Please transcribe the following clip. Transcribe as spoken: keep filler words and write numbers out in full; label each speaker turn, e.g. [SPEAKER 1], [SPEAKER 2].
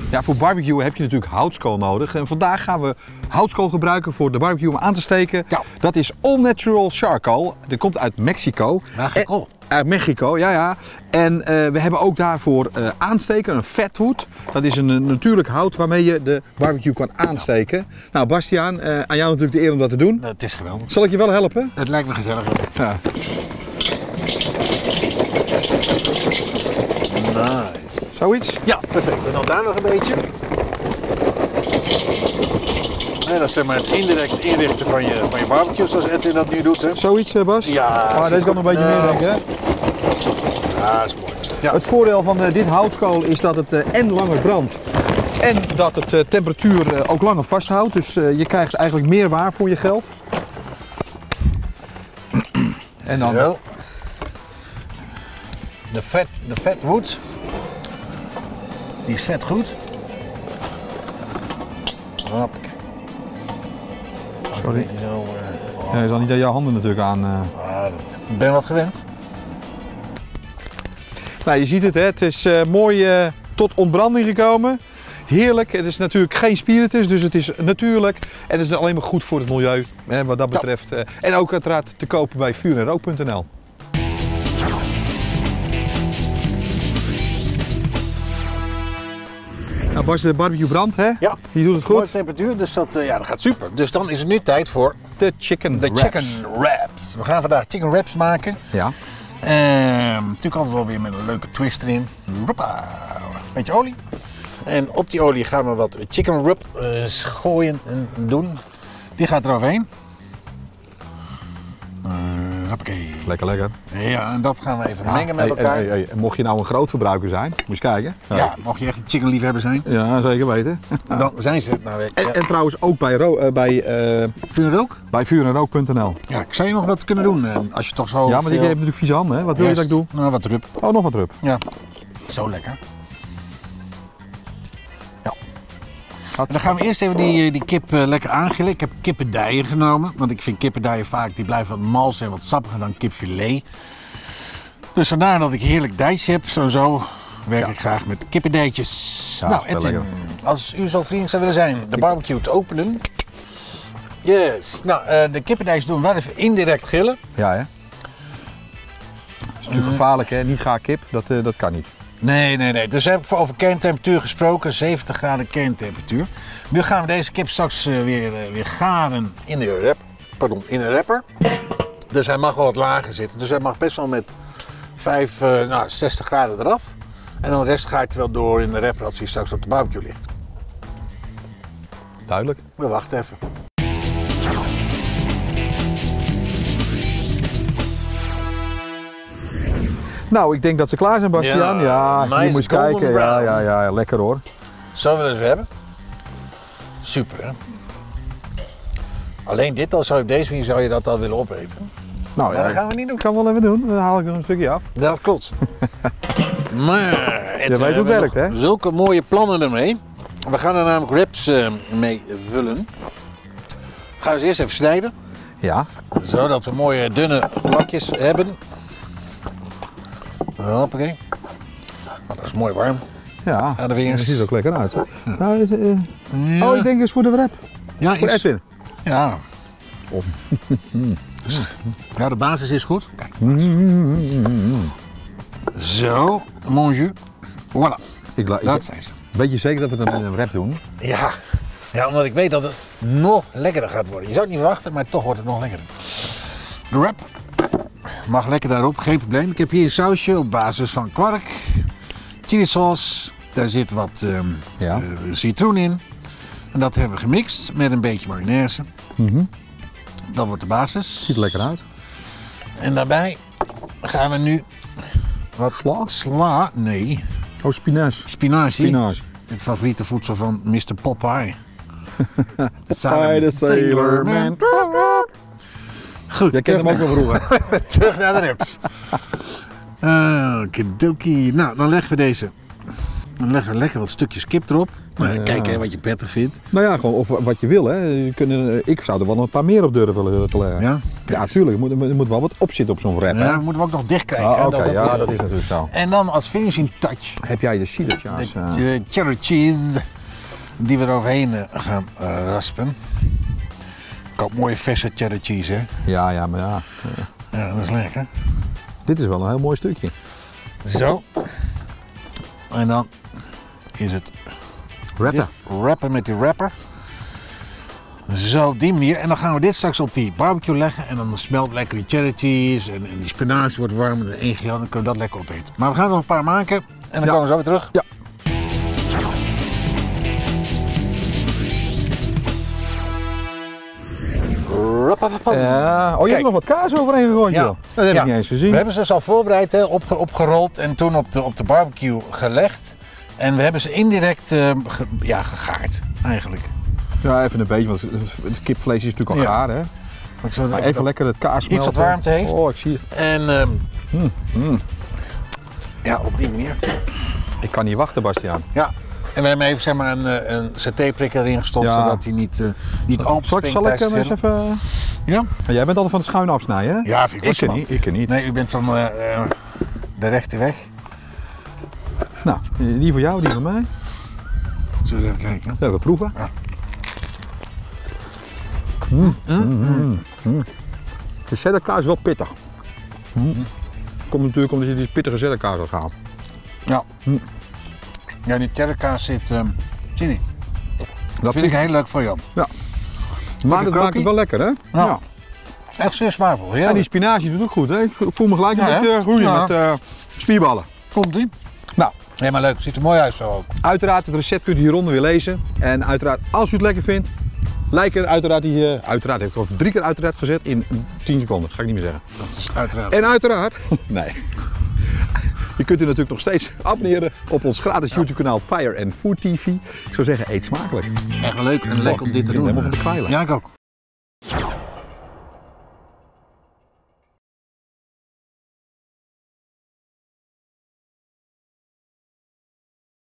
[SPEAKER 1] Ja, voor barbecue heb je natuurlijk houtskool nodig. En vandaag gaan we houtskool gebruiken voor de barbecue om aan te steken.
[SPEAKER 2] Ja.
[SPEAKER 1] Dat is all natural charcoal. Dat komt uit Mexico.
[SPEAKER 2] Mexico.
[SPEAKER 1] Uit Mexico, ja ja. En uh, we hebben ook daarvoor uh, aansteken, een fatwood. Dat is een, een natuurlijk hout waarmee je de barbecue kan aansteken. Ja. Nou Bastiaan, uh, aan jou natuurlijk de eer om dat te doen.
[SPEAKER 2] Nou, het is geweldig.
[SPEAKER 1] Zal ik je wel helpen?
[SPEAKER 2] Het lijkt me gezellig.
[SPEAKER 1] Ja.
[SPEAKER 2] Nice.
[SPEAKER 1] Zoiets?
[SPEAKER 2] Ja, perfect. En dan daar nog een beetje. En dat is zeg maar het indirect inrichten van je, van je barbecue, zoals Edwin dat nu doet. Hè?
[SPEAKER 1] Zoiets, Bas?
[SPEAKER 2] Ja.
[SPEAKER 1] Maar deze kan nog een beetje
[SPEAKER 2] uh,
[SPEAKER 1] meer, denk ik, hè?
[SPEAKER 2] Ja, dat is mooi. Ja.
[SPEAKER 1] Het voordeel van uh, dit houtskool is dat het uh, en langer brandt. En dat het uh, temperatuur uh, ook langer vasthoudt. Dus uh, je krijgt eigenlijk meer waar voor je geld. En dan...
[SPEAKER 2] Zo. De vet, de fatwood. Die is vet goed. Hop.
[SPEAKER 1] Sorry.
[SPEAKER 2] Zo, uh, oh.
[SPEAKER 1] Ja, je zal niet aan jouw handen natuurlijk aan. Uh...
[SPEAKER 2] ah, ik ben wat gewend.
[SPEAKER 1] Nou, je ziet het, hè? Het is uh, mooi uh, tot ontbranding gekomen. Heerlijk. Het is natuurlijk geen spiritus, dus het is natuurlijk. En het is alleen maar goed voor het milieu, hè, wat dat betreft. Ja. Uh, en ook uiteraard te kopen bij vuur en rook punt n l. Nou Bas, de barbecue brandt, hè?
[SPEAKER 2] Ja.
[SPEAKER 1] Je doet het goed.
[SPEAKER 2] Mooie temperatuur, dus dat, uh, ja, dat gaat super. Dus dan is het nu tijd voor
[SPEAKER 1] de chicken
[SPEAKER 2] de
[SPEAKER 1] wraps.
[SPEAKER 2] chicken wraps. We gaan vandaag chicken wraps maken.
[SPEAKER 1] Ja.
[SPEAKER 2] Uh, natuurlijk altijd wel weer met een leuke twist erin. Hoppa. Beetje olie. En op die olie gaan we wat chicken rub uh, gooien en doen. Die gaat er overheen. Uh, hoppakee.
[SPEAKER 1] Lekker, lekker.
[SPEAKER 2] Ja, en dat gaan we even
[SPEAKER 1] Ja,
[SPEAKER 2] mengen met
[SPEAKER 1] hey,
[SPEAKER 2] elkaar.
[SPEAKER 1] hey, hey, hey. Mocht je nou een groot verbruiker zijn, moet je eens kijken.
[SPEAKER 2] Ja, ja, mocht je echt een chicken liefhebber zijn.
[SPEAKER 1] Ja, zeker weten.
[SPEAKER 2] Dan zijn ze. Nou, ik,
[SPEAKER 1] en,
[SPEAKER 2] ja.
[SPEAKER 1] en trouwens ook bij, ro uh, bij, uh,
[SPEAKER 2] vuur en rook?
[SPEAKER 1] bij vuur en rook punt n l.
[SPEAKER 2] Ja, ik zou je nog wat kunnen doen uh, als je toch zo.
[SPEAKER 1] Ja, maar die
[SPEAKER 2] veel...
[SPEAKER 1] heeft natuurlijk vieze handen, hè? Wat wil
[SPEAKER 2] Juist.
[SPEAKER 1] je dat ik doe?
[SPEAKER 2] Nou, wat rub.
[SPEAKER 1] Oh, nog wat rub.
[SPEAKER 2] Ja, zo lekker. Ja. En dan gaan we eerst even die, die kip uh, lekker aangillen. Ik heb kippendijen genomen, want ik vind kippendijen vaak die blijven wat mals en wat sappiger dan kipfilet. Dus vandaar dat ik heerlijk dijtje heb. Sowieso werk
[SPEAKER 1] Ja.
[SPEAKER 2] ik graag met kippendijtjes.
[SPEAKER 1] Ja,
[SPEAKER 2] nou,
[SPEAKER 1] veel
[SPEAKER 2] Edwin,
[SPEAKER 1] lekker.
[SPEAKER 2] als u zo vriendelijk zou willen zijn de barbecue te openen. Yes. Nou, uh, de kippendijtjes doen we wel even indirect gillen.
[SPEAKER 1] Ja, hè? Dat is natuurlijk gevaarlijk, hè? Niet gaar kip, dat, uh, dat kan niet.
[SPEAKER 2] Nee, nee, nee. Dus heb ik over kerntemperatuur gesproken, zeventig graden kerntemperatuur. Nu gaan we deze kip straks uh, weer, uh, weer garen in de wrap. Pardon, in een wrapper. Dus hij mag wel wat lager zitten. Dus hij mag best wel met vijf, uh, nou, zestig graden eraf. En dan de rest gaat hij wel door in de wrapper als hij straks op de barbecue ligt.
[SPEAKER 1] Duidelijk.
[SPEAKER 2] We wachten even.
[SPEAKER 1] Nou, ik denk dat ze klaar zijn, Bastiaan.
[SPEAKER 2] Ja,
[SPEAKER 1] Ja,
[SPEAKER 2] nice
[SPEAKER 1] je moet eens
[SPEAKER 2] golden
[SPEAKER 1] kijken.
[SPEAKER 2] brown.
[SPEAKER 1] Ja, ja, ja, lekker hoor.
[SPEAKER 2] Zo willen ze hebben. Super, hè? Alleen dit al zou je op deze manier zou je dat al willen opeten.
[SPEAKER 1] Nou
[SPEAKER 2] Maar dat gaan we niet doen.
[SPEAKER 1] Ik kan wel even doen, dan haal ik er een stukje af.
[SPEAKER 2] Ja, dat klopt. Maar
[SPEAKER 1] Je weet hoe het werkt, hè?
[SPEAKER 2] Zulke mooie plannen ermee. We gaan er namelijk wraps uh, mee vullen. Gaan we ze eerst even snijden.
[SPEAKER 1] Ja.
[SPEAKER 2] Zodat we mooie dunne lakjes hebben. Hoppakee. Oh, dat is mooi warm.
[SPEAKER 1] Ja,
[SPEAKER 2] Aan de vingers.
[SPEAKER 1] dat ziet er ook lekker uit. Hè? Nou, is, uh...
[SPEAKER 2] Ja.
[SPEAKER 1] Oh, ik denk eens voor de wrap.
[SPEAKER 2] Ja,
[SPEAKER 1] Voor
[SPEAKER 2] is...
[SPEAKER 1] Edwin.
[SPEAKER 2] Ja. Ja, de basis is goed. Zo, mon jus. Voilà,
[SPEAKER 1] Ik la- ik
[SPEAKER 2] dat zijn ze.
[SPEAKER 1] Weet je zeker dat we het in een wrap doen?
[SPEAKER 2] Ja. ja, omdat ik weet dat het nog lekkerder gaat worden. Je zou het niet verwachten, maar toch wordt het nog lekkerder. De wrap mag lekker daarop, geen probleem. Ik heb hier een sausje op basis van kwark, chili sauce. Daar zit wat um,
[SPEAKER 1] Ja.
[SPEAKER 2] uh, citroen in. En dat hebben we gemixt met een beetje mayonaise.
[SPEAKER 1] Mm-hmm.
[SPEAKER 2] Dat wordt de basis.
[SPEAKER 1] Ziet er lekker uit.
[SPEAKER 2] En daarbij gaan we nu wat
[SPEAKER 1] Sla?
[SPEAKER 2] sla, nee,
[SPEAKER 1] Oh, spinazie.
[SPEAKER 2] spinazie.
[SPEAKER 1] Spinazie.
[SPEAKER 2] Het favoriete voedsel van mister Popeye.
[SPEAKER 1] By the Sailor Man.
[SPEAKER 2] Goed,
[SPEAKER 1] Jij kent hem ook wel vroeger.
[SPEAKER 2] terug naar de rips. Okidoki. Nou, dan leggen we deze. Dan leggen we lekker wat stukjes kip erop. Nou,
[SPEAKER 1] Ja.
[SPEAKER 2] kijk hè, wat je prettig vindt.
[SPEAKER 1] Nou ja, gewoon of wat je wil. Hè. Je kunt, ik zou er wel een paar meer op durven willen te leggen.
[SPEAKER 2] Ja?
[SPEAKER 1] Ja, tuurlijk. Er moet, er moet wel wat op zitten op zo'n wrap. Hè?
[SPEAKER 2] Ja, we moeten we ook nog dicht krijgen.
[SPEAKER 1] Ah,
[SPEAKER 2] hè,
[SPEAKER 1] Oké,
[SPEAKER 2] dat is ook
[SPEAKER 1] ja,
[SPEAKER 2] heel
[SPEAKER 1] dat is
[SPEAKER 2] goed.
[SPEAKER 1] natuurlijk zo.
[SPEAKER 2] En dan als finishing touch,
[SPEAKER 1] Heb jij de cidertjes?
[SPEAKER 2] de,
[SPEAKER 1] Uh,
[SPEAKER 2] de cheddar cheese, die we er overheen uh, gaan uh, raspen. Ik koop mooie verse cheddar cheese, hè?
[SPEAKER 1] ja, ja, maar ja.
[SPEAKER 2] Ja, dat is lekker.
[SPEAKER 1] Dit is wel een heel mooi stukje.
[SPEAKER 2] Zo. En dan is het
[SPEAKER 1] Wrappen.
[SPEAKER 2] dit wrappen met die wrapper. Zo, op die manier. En dan gaan we dit straks op die barbecue leggen. En dan smelt lekker die cheddar cheese. En, en die spinazie wordt warm. En de één G L, dan kunnen we dat lekker opeten. Maar we gaan er nog een paar maken. En dan
[SPEAKER 1] Ja.
[SPEAKER 2] komen we zo weer terug.
[SPEAKER 1] Ja. Ja. Oh, je
[SPEAKER 2] Kijk.
[SPEAKER 1] hebt nog wat kaas overheen gegooid,
[SPEAKER 2] Ja.
[SPEAKER 1] joh. Dat heb
[SPEAKER 2] Ja.
[SPEAKER 1] ik niet eens gezien.
[SPEAKER 2] We hebben ze dus al voorbereid, hè, opge- opgerold en toen op de, op de barbecue gelegd. En we hebben ze indirect uh, ge, ja, gegaard, eigenlijk.
[SPEAKER 1] Ja, even een beetje, want het kipvlees is natuurlijk al
[SPEAKER 2] Ja.
[SPEAKER 1] gaar, hè.
[SPEAKER 2] Want zo-
[SPEAKER 1] Maar even
[SPEAKER 2] dat-
[SPEAKER 1] lekker het kaas
[SPEAKER 2] Iets wat
[SPEAKER 1] smelten.
[SPEAKER 2] warmte heeft.
[SPEAKER 1] Oh, ik zie het.
[SPEAKER 2] En ehm,
[SPEAKER 1] Mm, mm.
[SPEAKER 2] ja, op die manier.
[SPEAKER 1] Ik kan niet wachten, Bastiaan.
[SPEAKER 2] Ja. En we hebben even zeg maar, een, eh, een satéprikker erin gestopt,
[SPEAKER 1] Ja.
[SPEAKER 2] zodat hij niet, uh, niet open
[SPEAKER 1] Zal ik,
[SPEAKER 2] springt
[SPEAKER 1] zal ik
[SPEAKER 2] tijdens
[SPEAKER 1] hem
[SPEAKER 2] het
[SPEAKER 1] eens
[SPEAKER 2] grillen.
[SPEAKER 1] even...
[SPEAKER 2] Ja?
[SPEAKER 1] Ja, jij bent altijd van het schuin afsnijden, hè?
[SPEAKER 2] Ja, vind ik wel
[SPEAKER 1] Ik ken
[SPEAKER 2] spannend.
[SPEAKER 1] niet, ik ken niet.
[SPEAKER 2] Nee, u bent van uh, uh, de rechte weg.
[SPEAKER 1] Nou, die voor jou, die voor mij.
[SPEAKER 2] Zullen we even kijken?
[SPEAKER 1] Zullen we proeven?
[SPEAKER 2] Ja.
[SPEAKER 1] Mm, mm, mm, mm. De cheddarkaas is wel pittig. Mm. Komt natuurlijk omdat je die pittige cheddarkaas had gehaald.
[SPEAKER 2] Ja.
[SPEAKER 1] Hm.
[SPEAKER 2] Ja, in die cheddarkaas zit um, chili.
[SPEAKER 1] Dat
[SPEAKER 2] vind ik een heel leuk variant.
[SPEAKER 1] Ja. Maar dat maakt het wel lekker, hè? Ja.
[SPEAKER 2] Echt zeer smaakvol.
[SPEAKER 1] En die
[SPEAKER 2] Heerlijk.
[SPEAKER 1] spinazie doet ook goed, hè? Ik voel me gelijk een
[SPEAKER 2] Ja, hè?
[SPEAKER 1] beetje groeien
[SPEAKER 2] Ja.
[SPEAKER 1] met uh, spierballen.
[SPEAKER 2] Komt ie.
[SPEAKER 1] Nou,
[SPEAKER 2] Nee, maar leuk. Ziet er mooi uit zo ook.
[SPEAKER 1] uiteraard het recept kunt u hieronder weer lezen. En uiteraard, als u het lekker vindt, like er uiteraard die... Uh, uiteraard heb ik al drie keer uiteraard gezet in tien seconden. Ga ik niet meer zeggen.
[SPEAKER 2] Dat is uiteraard.
[SPEAKER 1] En uiteraard... nee. Je kunt u natuurlijk nog steeds abonneren op ons gratis YouTube kanaal Fire and Food T V. Ik zou zeggen, eet smakelijk.
[SPEAKER 2] Echt leuk en lekker om dit te
[SPEAKER 1] Ik ben
[SPEAKER 2] doen.
[SPEAKER 1] helemaal van de kwijlen.
[SPEAKER 2] Ja, ik ook.